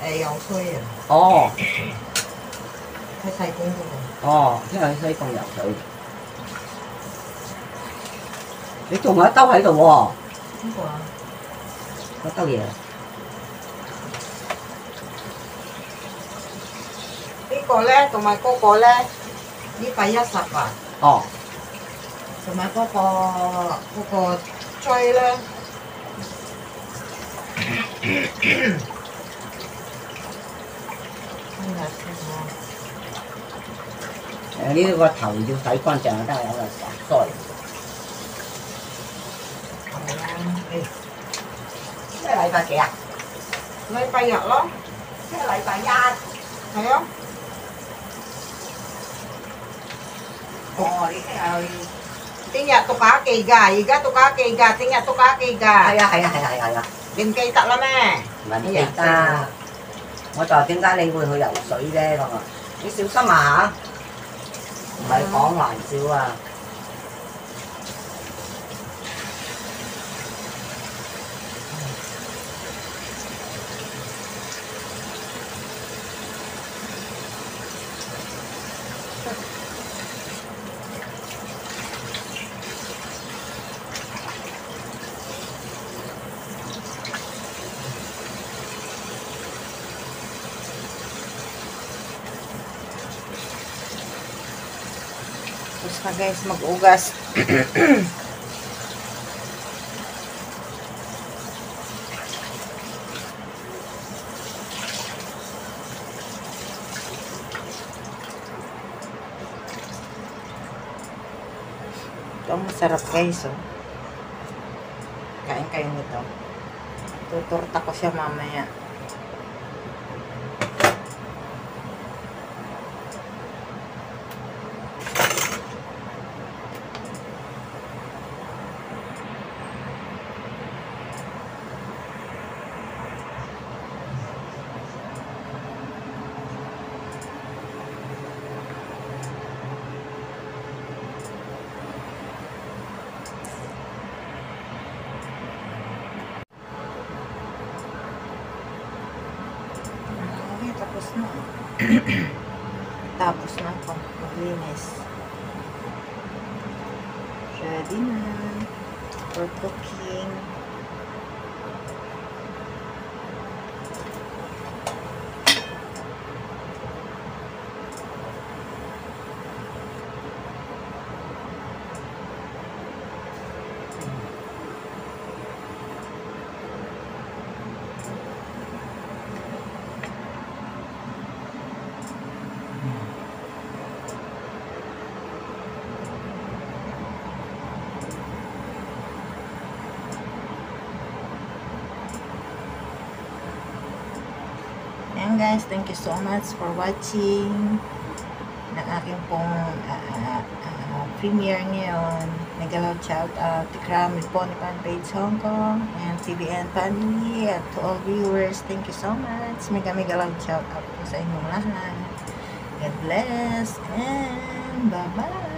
又吹啊！ 哦， 喺西貢嗰度。 哦，因為西貢游水。你仲有一兜喺度喎？ 邊個啊？ 嗰兜嘢。 呢個咧，同埋嗰個咧，呢塊10啊。 哦。 同埋嗰個錐咧。 呢個頭要洗乾淨就得，有個手衰。 係啊， 咩禮拜幾啊？ 禮拜日咯。 即係禮拜1。 係啊。 哦，你聽日讀假期㗎，而家讀假期㗎，聽日讀假期㗎。 係啊。 你唔記得啦咩？ 唔記得。我就話點解你會去游水啫咁啊？你小心啊嚇！唔係講玩笑啊！ Tapos na guys, mag-ugas. Ito, masarap guys. Oh. Kain kayo nito. Tuturta ko siya mamaya. Tapos na. Tapos na ako maglinis. Ready na for cooking. Ayan guys, thank you so much for watching ng aking pong premiere ngayon. Mega love shout out to Krami po ni Fanpage Hong Kong and TVN family at to all viewers. Thank you so much. Mega love shout out po sa inyong lahat. God bless and bye-bye.